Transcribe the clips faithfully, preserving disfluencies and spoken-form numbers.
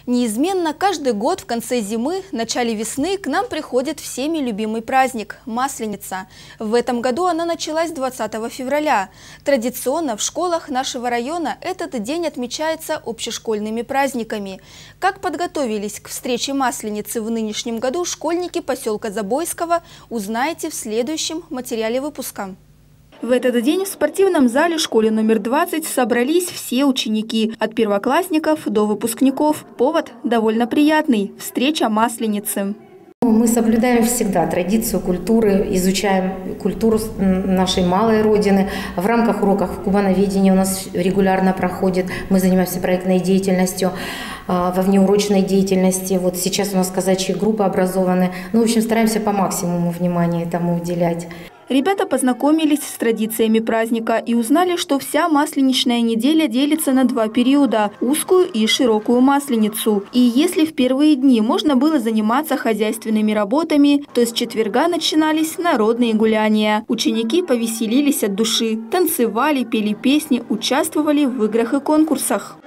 Неизменно каждый год в конце зимы, начале весны к нам приходит всеми любимый праздник – Масленица. В этом году она началась двадцатого февраля. Традиционно в школах нашего района этот день отмечается общешкольными праздниками. Как подготовились к встрече Масленицы в нынешнем году школьники поселка Забойского, узнаете в следующем материале выпуска. В этот день в спортивном зале школы номер двадцать собрались все ученики, от первоклассников до выпускников. Повод довольно приятный – встреча Масленицы. Мы соблюдаем всегда традицию культуры, изучаем культуру нашей малой родины. В рамках уроков кубановедения у нас регулярно проходит. Мы занимаемся проектной деятельностью, во внеурочной деятельности. Вот сейчас у нас казачьи группы образованы. Ну, в общем, стараемся по максимуму внимания этому уделять. Ребята познакомились с традициями праздника и узнали, что вся масленичная неделя делится на два периода – узкую и широкую масленицу. И если в первые дни можно было заниматься хозяйственными работами, то с четверга начинались народные гуляния. Ученики повеселились от души, танцевали, пели песни, участвовали в играх и конкурсах.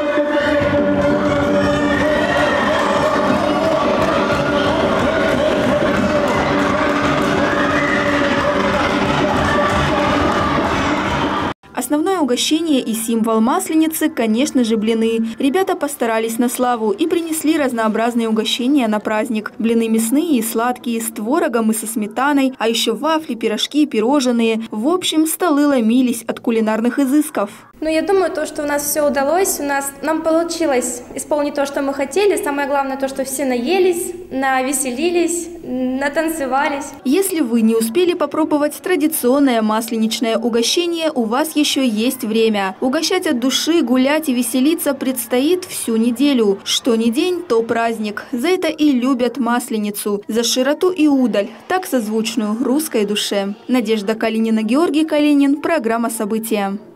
Основное угощение и символ Масленицы, конечно же, блины. Ребята постарались на славу и принесли разнообразные угощения на праздник. Блины мясные и сладкие, с творогом и со сметаной, а еще вафли, пирожки, пирожные. В общем, столы ломились от кулинарных изысков. Ну, я думаю, то, что у нас все удалось, у нас, нам получилось исполнить то, что мы хотели. Самое главное, то, что все наелись, навеселились, натанцевались. Если вы не успели попробовать традиционное масленичное угощение, у вас еще есть время. Угощать от души, гулять и веселиться предстоит всю неделю. Что ни день, то праздник. За это и любят Масленицу. За широту и удаль, так созвучную русской душе. Надежда Калинина, Георгий Калинин. Программа «События».